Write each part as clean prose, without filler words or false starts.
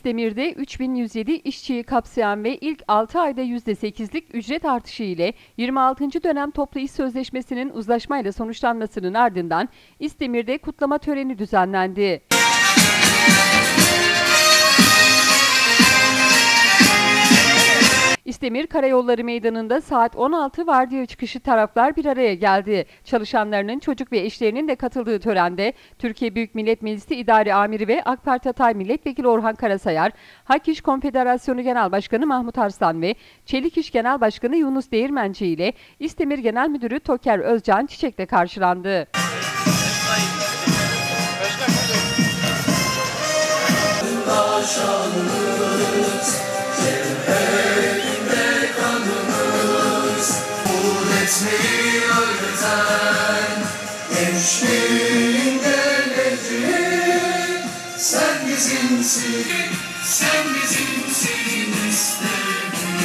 İstemir'de 3107 işçiyi kapsayan ve ilk 6 ayda %8'lik ücret artışı ile 26. dönem toplu iş sözleşmesinin uzlaşmayla sonuçlanmasının ardından İstemir'de kutlama töreni düzenlendi. İstemir Karayolları Meydanı'nda saat 16 vardiya çıkışı taraflar bir araya geldi. Çalışanlarının, çocuk ve eşlerinin de katıldığı törende Türkiye Büyük Millet Meclisi İdari Amiri ve AK Parti Hatay Milletvekili Orhan Karasayar, Hak İş Konfederasyonu Genel Başkanı Mahmut Arslan ve Çelik İş Genel Başkanı Yunus Değirmenci ile İstemir Genel Müdürü Toker Özcan çiçekle karşılandı. Etmeyi öğreten gençliğin geleceği, sen bizimsin, sen bizimsin istedim.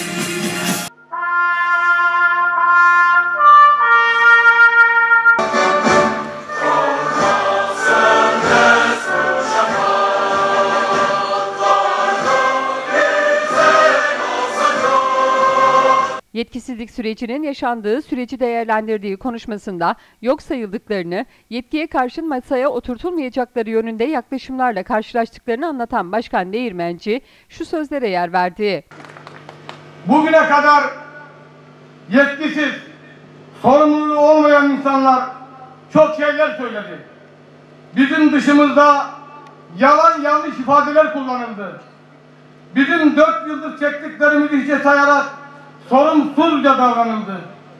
Yetkisizlik sürecinin yaşandığı süreci değerlendirdiği konuşmasında yok sayıldıklarını, yetkiye karşın masaya oturtulmayacakları yönünde yaklaşımlarla karşılaştıklarını anlatan Başkan Değirmenci şu sözlere yer verdi. Bugüne kadar yetkisiz, sorumluluğu olmayan insanlar çok şeyler söyledi. Bizim dışımızda yalan yanlış ifadeler kullanıldı. Bizim 4 yıldır çektiklerimizi hiçe sayarak sorumsuzca davranıldı.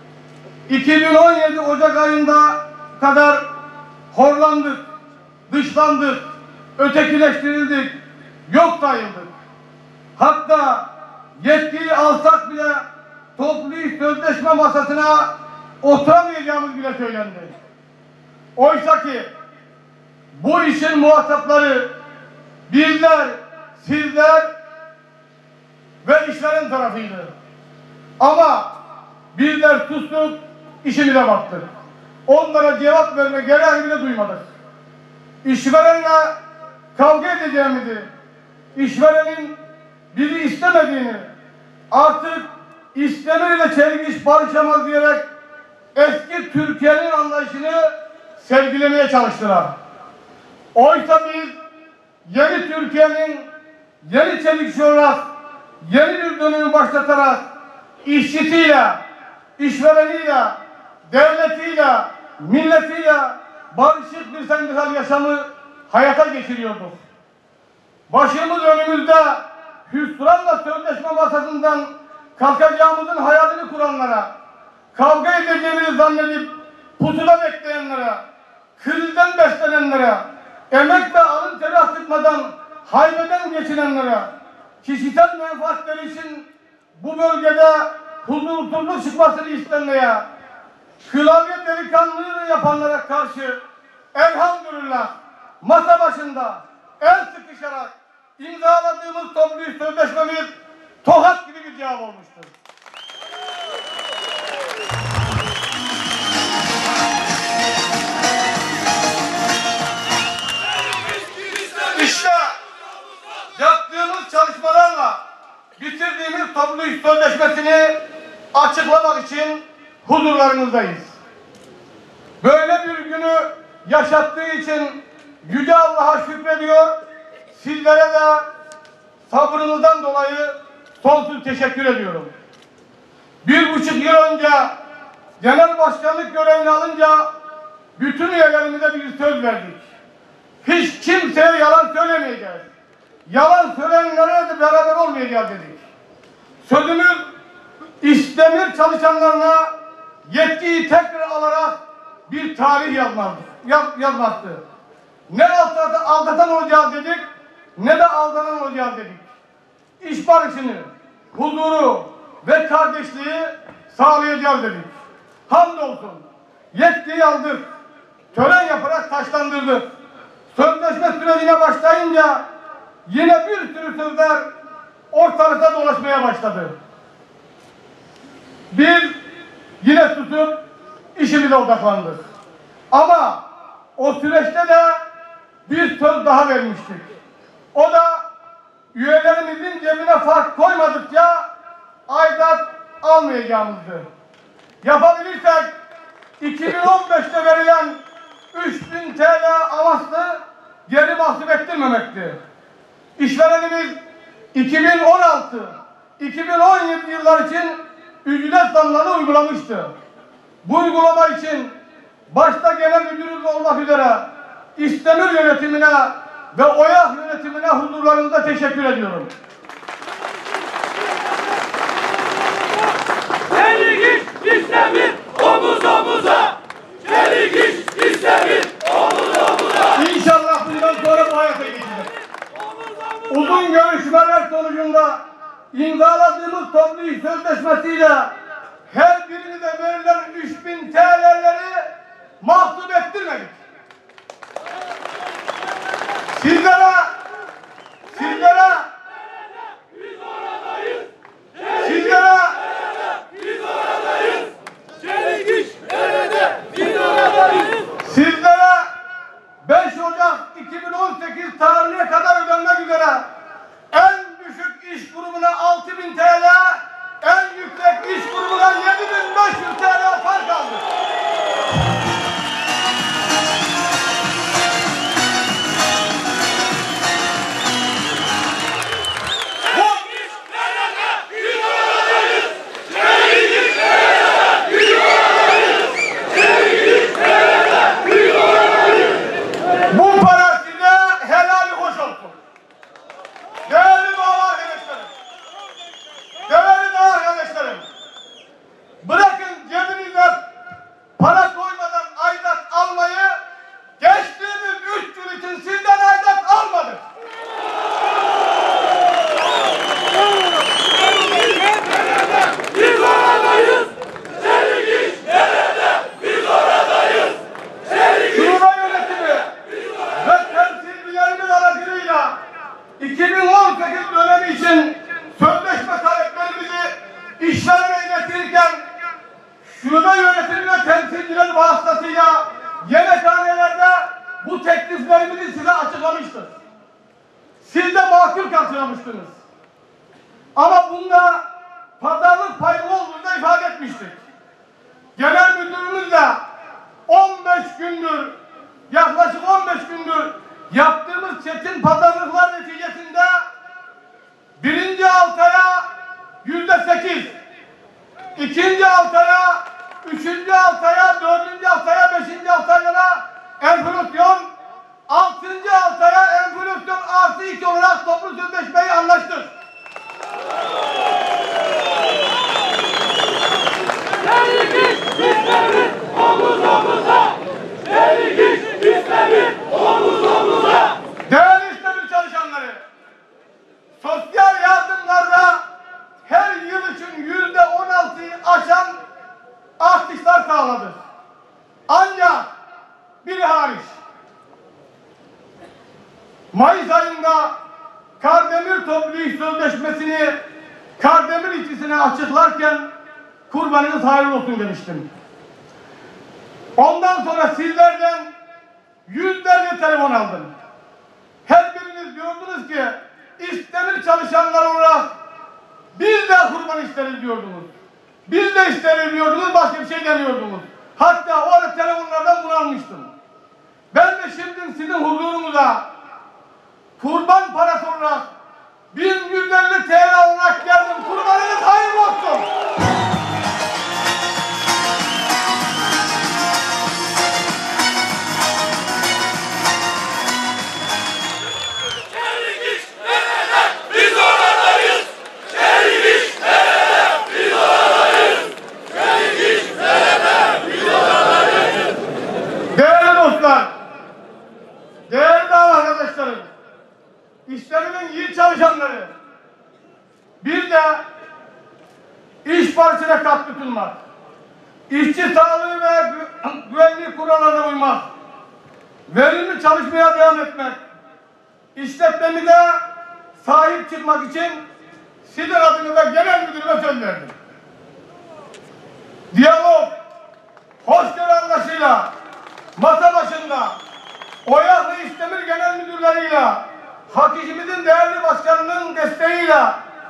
2017 Ocak ayında kadar horlandık, dışlandık, ötekileştirildik, yok sayıldık. Hatta yetkiyi alsak bile toplu iş sözleşme masasına oturamayacağımız bile söylendi. Oysa ki bu işin muhatapları bizler, sizler ve işveren tarafıydı. Ama bizler sustuk, işimize baktık. Onlara cevap verme gereğini bile duymadık. İşverenle kavga edeceğimizi, işverenin bizi istemediğini, artık İstemir ile Çelik İş barışamaz diyerek eski Türkiye'nin anlayışını sergilemeye çalıştılar. Oysa biz yeni Türkiye'nin, yeni Çelik İş olarak yeni bir dönemi başlatarak işçisiyle, işvereniyle, devletiyle, milletiyle barışık bir sendikal yaşamı hayata geçiriyorduk. Başımız önümüzde hüsranla sözleşme masasından kalkacağımızın hayalini kuranlara, kavga edeceğimizi zannedip pusuda bekleyenlere, krizden beslenenlere, emek ve alın teri akıtmadan haybeden geçinenlere, kişisel menfaatleri için bu bölgede huzursuzluk çıkmasını istenmeye, klavye delikanlılığı yapanlara karşı elhamdülillah masa başında el sıkışarak imzaladığımız toplu iş sözleşmemiz tokat gibi bir cevap olmuştur. İşte yaptığımız çalışmalarla bitirdiğimiz toplu iş sözleşmesini açıklamak için huzurlarınızdayız. Böyle bir günü yaşattığı için Yüce Allah'a şükrediyor, sizlere de sabrınızdan dolayı sonsuz teşekkür ediyorum. 1,5 yıl önce genel başkanlık görevini alınca bütün üyelerimize bir söz verdik. Hiç kimseye yalan söylemeyeceğiz. Yalan söyleyenlere de beraber olmayacağız dedik. Sözümüz İstemir çalışanlarına yetkiyi tekrar alarak bir tarih yazmaktı. Ne aldatan olacağız dedik, ne de aldanan olacağız dedik. İş barışını, huzuru ve kardeşliği sağlayacağız dedik. Hamdolsun yetkiyi aldık, tören yaparak taşlandırdık. Sözleşme sürecine başlayınca yine bir sürü sözler ortalıkta dolaşmaya başladı. Biz yine tutup işimize odaklandık. Ama o süreçte de bir söz daha vermiştik. O da üyelerimizin cebine fark koymadıkça aidat almayacağımızdı. Yapabilirsek 2015'te verilen 3000 TL amaçlı geri mahsup ettirmemekti. İşverenimiz 2016-2017 yıllar için ücret zamlarını uygulamıştı. Bu uygulama için başta genel müdürümüz olmak üzere İstemir yönetimine ve OYAH yönetimine huzurlarında teşekkür ediyorum. Çelik iş İstemir omuz omuza. Çelik iş İstemir omuz omuza. İnşallah bundan sonra bu hayata geçecek. Uzun görüşmeler sonucunda imzaladığımız toplu iş sözleşmesiyle her birimize verilen 3000 TL'leri mahsup ettirmedik. Sizlere Çelik iş nerede? Biz oradayız. Sizlere 5 Ocak 2018 tarihine kadar ödenmek üzere en düşük iş grubuna 6000 TL, en yüksek iş grubuna 7500 TL fark aldık. Bu para size helali hoş olsun. Değerli dağ arkadaşlarım, bırakın cebinize para koymadan aidat almayı, geçtiğimiz 3 yıl için sizden aidat almadık. Biz oradayız. Çelik iş nerede? Biz oradayız. Şube yönetimi ve temsilcilerimiz aracılığıyla 2018 dönemi için sözleşme taleplerimizi işlerine getirirken şube yönetimi ve temsilciler vasıtasıyla yemekhanelerde bu tekliflerimizi size açıklamıştır. Siz de makul karşılamıştınız. Ama bunda pazarlık payı olduğunu da ifade etmiştik. Genel müdürümüz de 15 gündür, yaklaşık 15 gündür yaptığımız çetin pazarlıklar neticesinde birinci halkaya %8, ikinci halkaya, üçüncü halkaya, dördüncü halkaya, beşinci halkaya enflasyon, altıncı halkaya enflasyon artı 2 olarak toplu sözleşmeyi anlaştık. Çelik iş İstemir omuz omuza. Çelik iş İstemir omuz omuza. Değerli İstemir çalışanları, sosyal yardımlarda her yıl için %16'yı aşan artışlar sağladı. Ancak biri hariç, Mayıs ayında Kardemir toplu iş sözleşmesini Kardemir işçisine açıklarken kurbanınız hayırlı olsun demiştim. Ondan sonra sizlerden yüzlerce telefon aldım. Her biriniz diyordunuz ki İstemir çalışanlar olarak biz de kurban isteriz diyordunuz. Biz de isteriz diyordunuz, başka bir şey demiyordunuz. Hatta o arada telefonlardan bunu almıştım. Ben de şimdi sizin huzurunuza kurban parası olarak 1150 TL olarak geldim. Kurbanınız hayırlı olsun. Çelik iş nerede? Biz oradayız. Çelik iş nerede? Biz oradayız. Çelik iş nerede? Biz oradayız. Değerli dostlar, değerli dava arkadaşlarım, işlerinin iyi çalışanları, bir de iş barışına katkı sunmak, işçi sağlığı ve güvenlik kurallarına uymak, verimli çalışmaya devam etmek, işletmemize sahip çıkmak için sizin adınıza genel müdürüme söz verdim. Diyalog, hoşgörü anlaşıyla masa başında OYAH ve İstemir genel müdürleriyle Hak İşimizin değerli başkanının desteğiyle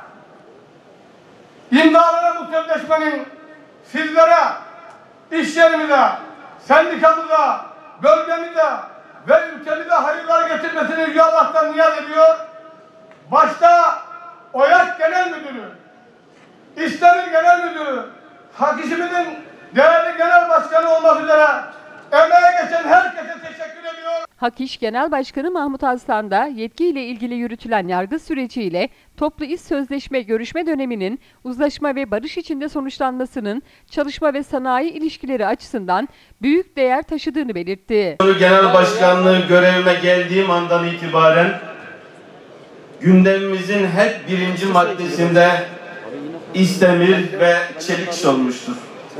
imzalanan bu sözleşmenin sizlere, iş yerimize, sendikamıza, bölgemize ve ülkemize hayırlar getirmesini Yüce Allah'tan niyaz ediyor. Başta OYAK Genel Müdürü, İşlemir Genel Müdürü, Hak İşimizin değerli genel başkanı olmak üzere emeğe geçen herkese teşekkür ediyor. Hak İş Genel Başkanı Mahmut Arslan da yetkiyle ilgili yürütülen yargı süreciyle toplu iş sözleşme görüşme döneminin uzlaşma ve barış içinde sonuçlanmasının çalışma ve sanayi ilişkileri açısından büyük değer taşıdığını belirtti. Genel Başkanlığı görevime geldiğim andan itibaren gündemimizin hep birinci maddesinde İsdemir ve Çelik olmuştur.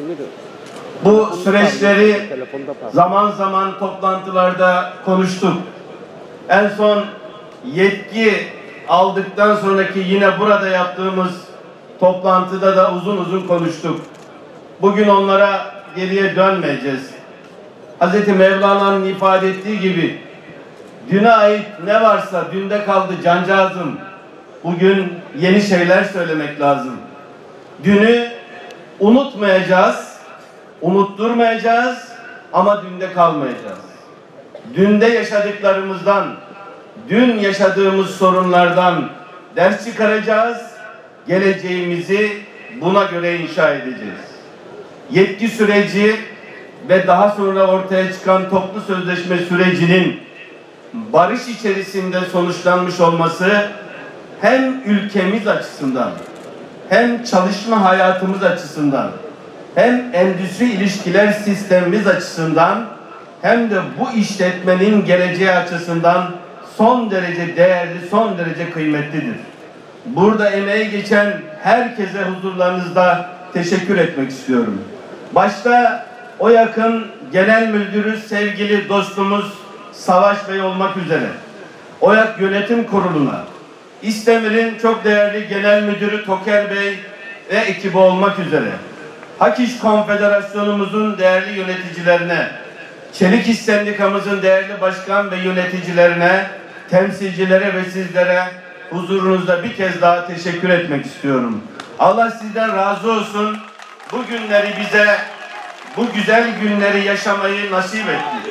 Bu süreçleri zaman zaman toplantılarda konuştuk. En son yetki aldıktan sonraki yine burada yaptığımız toplantıda da uzun uzun konuştuk. Bugün onlara geriye dönmeyeceğiz. Hz. Mevlana'nın ifade ettiği gibi düne ait ne varsa dünde kaldı cancağızım. Bugün yeni şeyler söylemek lazım. Dünü unutmayacağız, unutturmayacağız ama dünde kalmayacağız. Dünde yaşadıklarımızdan, dün yaşadığımız sorunlardan ders çıkaracağız, geleceğimizi buna göre inşa edeceğiz. Yetki süreci ve daha sonra ortaya çıkan toplu sözleşme sürecinin barış içerisinde sonuçlanmış olması hem ülkemiz açısından, hem çalışma hayatımız açısından, hem endüstri ilişkiler sistemimiz açısından, hem de bu işletmenin geleceği açısından son derece değerli, son derece kıymetlidir. Burada emeği geçen herkese huzurlarınızda teşekkür etmek istiyorum. Başta OYAK'ın Genel Müdürü sevgili dostumuz Savaş Bey olmak üzere, OYAK Yönetim Kurulu'na, İstemir'in çok değerli Genel Müdürü Toker Bey ve ekibi olmak üzere, Hak İş Konfederasyonumuzun değerli yöneticilerine, Çelik İş Sendikamızın değerli başkan ve yöneticilerine, temsilcilere ve sizlere huzurunuzda bir kez daha teşekkür etmek istiyorum. Allah sizden razı olsun. Bu günleri bize, bu güzel günleri yaşamayı nasip etti.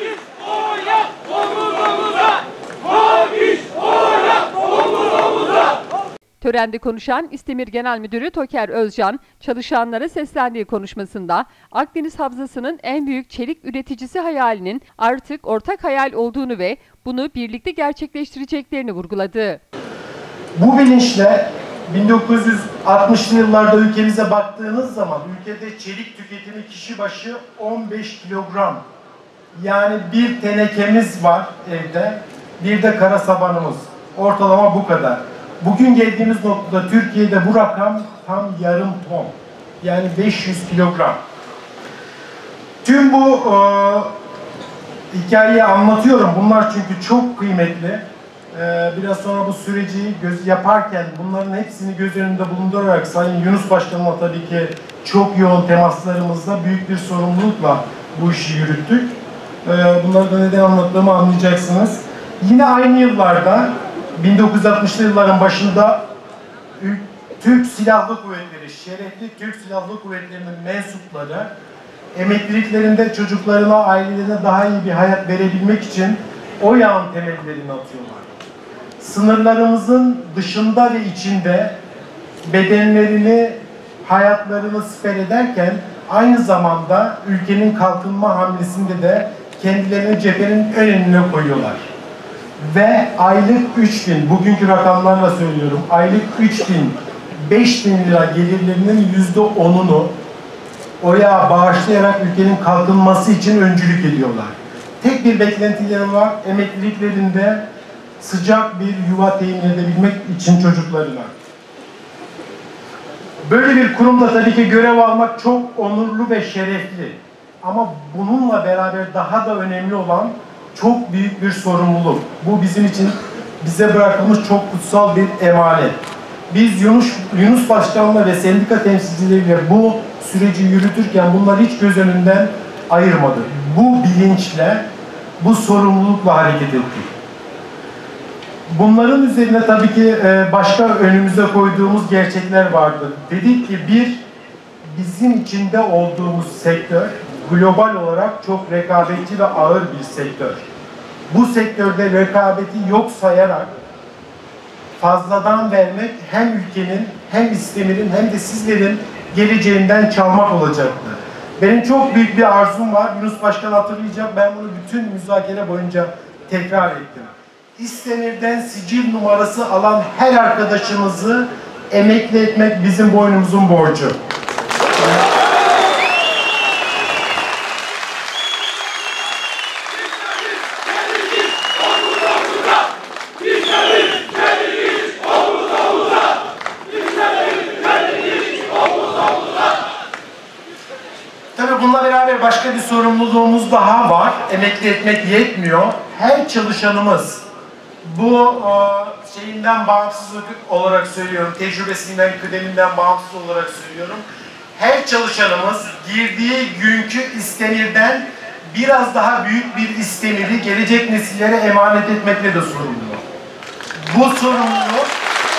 Törende konuşan İstemir Genel Müdürü Toker Özcan, çalışanlara seslendiği konuşmasında Akdeniz Havzası'nın en büyük çelik üreticisi hayalinin artık ortak hayal olduğunu ve bunu birlikte gerçekleştireceklerini vurguladı. Bu bilinçle 1960'lı yıllarda ülkemize baktığınız zaman ülkede çelik tüketimi kişi başı 15 kilogram. Yani bir tenekemiz var evde, bir de kara sabanımız. Ortalama bu kadar. Bugün geldiğimiz noktada Türkiye'de bu rakam tam yarım ton. Yani 500 kilogram. Tüm bu hikayeyi anlatıyorum. Bunlar çünkü çok kıymetli. Biraz sonra bu süreci yaparken bunların hepsini göz önünde bulundurarak Sayın Yunus Başkan'la tabii ki çok yoğun temaslarımızda büyük bir sorumlulukla bu işi yürüttük. Bunları da neden anlattığımı anlayacaksınız. Yine aynı yıllarda 1960'lı yılların başında Türk Silahlı Kuvvetleri, şerefli Türk Silahlı Kuvvetleri'nin mensupları emekliliklerinde çocuklarına, ailelerine daha iyi bir hayat verebilmek için o yağın temellerini atıyorlar. Sınırlarımızın dışında ve içinde bedenlerini, hayatlarını siper ederken aynı zamanda ülkenin kalkınma hamlesinde de kendilerini cephenin önüne koyuyorlar. Ve aylık 3.000, bugünkü rakamlarla söylüyorum, aylık 3.000-5.000 lira gelirlerinin %10'unu OYAK'a bağışlayarak ülkenin kalkınması için öncülük ediyorlar. Tek bir beklentileri var, emekliliklerinde sıcak bir yuva temin edebilmek için çocuklarına. Böyle bir kurumda tabii ki görev almak çok onurlu ve şerefli. Ama bununla beraber daha da önemli olan çok büyük bir sorumluluk. Bu bizim için bize bırakılmış çok kutsal bir emanet. Biz Yunus Başkan'la ve sendika temsilcileriyle bu süreci yürütürken bunları hiç göz önünden ayırmadık. Bu bilinçle, bu sorumlulukla hareket ettik. Bunların üzerine tabii ki başka önümüze koyduğumuz gerçekler vardı. Dedik ki bizim içinde olduğumuz sektör global olarak çok rekabetçi ve ağır bir sektör. Bu sektörde rekabeti yok sayarak fazladan vermek hem ülkenin, hem İSTEMİR'in, hem de sizlerin geleceğinden çalmak olacaktı. Benim çok büyük bir arzum var. Yunus Başkan hatırlayacak. Ben bunu bütün müzakere boyunca tekrar ettim. İSTEMİR'den sicil numarası alan her arkadaşımızı emekli etmek bizim boynumuzun borcu. Tabii bununla beraber başka bir sorumluluğumuz daha var. Emekli etmek yetmiyor. Her çalışanımız bu şeyinden bağımsız olarak söylüyorum, tecrübesinden, kıdeminden bağımsız olarak söylüyorum. Her çalışanımız girdiği günkü İSTEMİR'den biraz daha büyük bir İSTEMİR'i gelecek nesillere emanet etmekle de sorumlu. Bu sorumluluk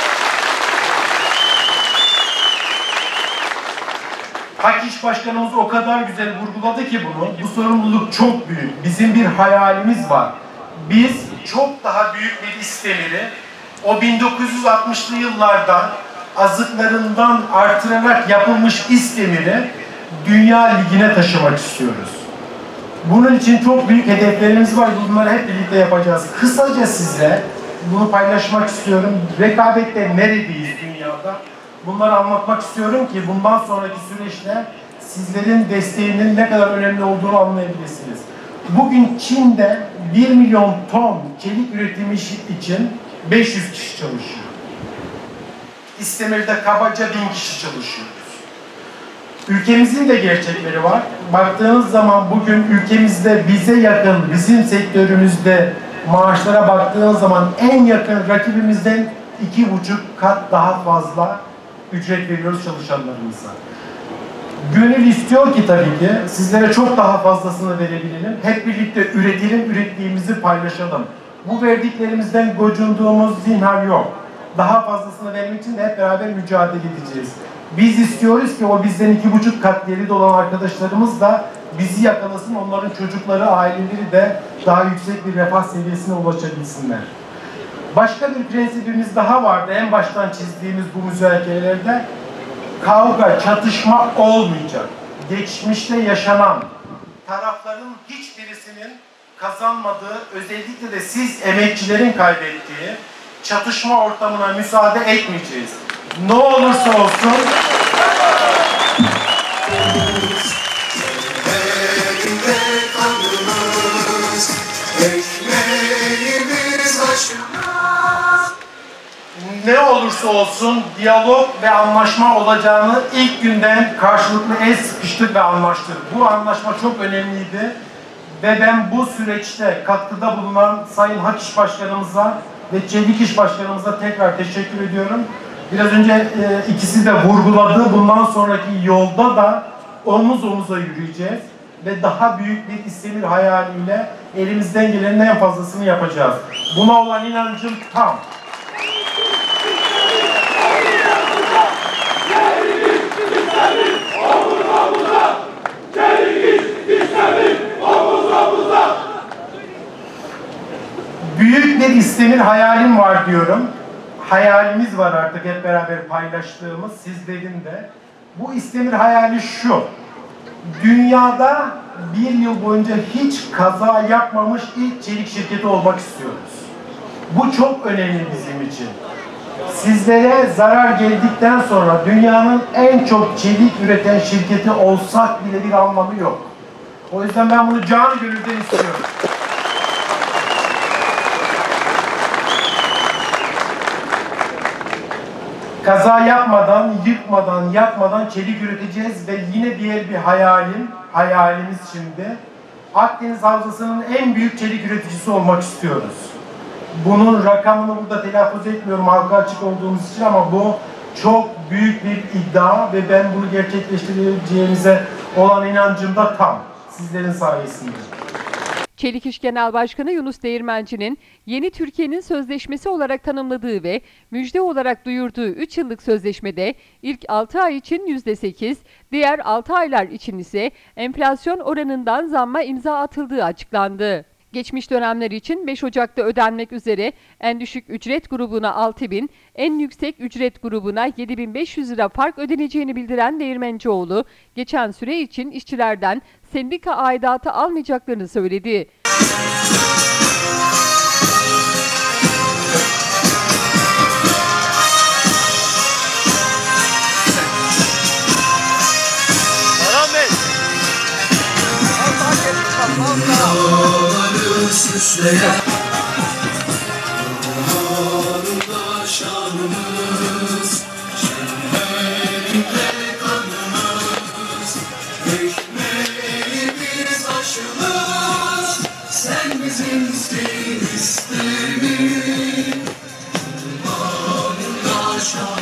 Hakiş Başkanımız o kadar güzel vurguladı ki bunu. Bu sorumluluk çok büyük. Bizim bir hayalimiz var. Biz çok daha büyük bir İSTEMİR'i o 1960'lı yıllardan azıklarından artırarak yapılmış İSTEMİR'i Dünya Ligi'ne taşımak istiyoruz. Bunun için çok büyük hedeflerimiz var. Bunları hep birlikte yapacağız. Kısaca size bunu paylaşmak istiyorum. Rekabette neredeyiz dünyada? Bunları anlatmak istiyorum ki bundan sonraki süreçte sizlerin desteğinin ne kadar önemli olduğunu anlayabilirsiniz. Bugün Çin'de 1 milyon ton çelik üretimi için 500 kişi çalışıyor. İSTEMİR'de kabaca 1000 kişi çalışıyoruz. Ülkemizin de gerçekleri var. Baktığınız zaman bugün ülkemizde bize yakın, bizim sektörümüzde maaşlara baktığınız zaman en yakın rakibimizden 2,5 kat daha fazla ücret veriyoruz çalışanlarımıza. Gönül istiyor ki tabii ki sizlere çok daha fazlasını verebilelim. Hep birlikte üretelim, ürettiğimizi paylaşalım. Bu verdiklerimizden gocunduğumuz zinhar yok. Daha fazlasını vermek için de hep beraber mücadele edeceğiz. Biz istiyoruz ki o bizden 2,5 kat geride olan arkadaşlarımız da bizi yakalasın, onların çocukları, aileleri de daha yüksek bir refah seviyesine ulaşabilsinler. Başka bir prensibimiz daha vardı en baştan çizdiğimiz bu müzakerelerde. Kavga, çatışma olmayacak. Geçmişte yaşanan tarafların hiçbirisinin kazanmadığı, özellikle de siz emekçilerin kaybettiği çatışma ortamına müsaade etmeyeceğiz. Ne olursa olsun ne olursa olsun diyalog ve anlaşma olacağını ilk günden karşılıklı el sıkıştık ve anlaştık. Bu anlaşma çok önemliydi ve ben bu süreçte katkıda bulunan Sayın Hakiş Başkanımıza ve Çevik İş Başkanımıza tekrar teşekkür ediyorum. Biraz önce ikisi de vurguladı. Bundan sonraki yolda da omuz omuza yürüyeceğiz ve daha büyük bir İSTEMİR hayaliyle elimizden gelenin en fazlasını yapacağız. Buna olan inancım tam. Büyük bir İSTEMİR hayalim var diyorum. Hayalimiz var artık hep beraber paylaştığımız, sizlerin de. Bu İSTEMİR hayali şu: dünyada bir yıl boyunca hiç kaza yapmamış ilk çelik şirketi olmak istiyoruz. Bu çok önemli bizim için. Sizlere zarar geldikten sonra dünyanın en çok çelik üreten şirketi olsak bile bir anlamı yok. O yüzden ben bunu canı gönülden istiyorum. Kaza yapmadan, yıkmadan, yakmadan çelik üreteceğiz ve yine diğer bir hayalimiz şimdi, Akdeniz Havzası'nın en büyük çelik üreticisi olmak istiyoruz. Bunun rakamını burada telaffuz etmiyorum halka açık olduğumuz için ama bu çok büyük bir iddia ve ben bunu gerçekleştireceğimize olan inancım da tam. Sizlerin sayesinde. Çelik İş Genel Başkanı Yunus Değirmenci'nin yeni Türkiye'nin sözleşmesi olarak tanımladığı ve müjde olarak duyurduğu 3 yıllık sözleşmede ilk 6 ay için %8, diğer 6 aylar için ise enflasyon oranından zamma imza atıldığı açıklandı. Geçmiş dönemler için 5 Ocak'ta ödenmek üzere en düşük ücret grubuna 6.000, en yüksek ücret grubuna 7.500 lira fark ödeneceğini bildiren Değirmencioğlu, geçen süre için işçilerden sendika aidatı almayacaklarını söyledi. Süsleyen Baharında şanımız, şenlikle kanımız, ekmeğimiz aşımız, sen bizimsin istemin. Baharında şanımız.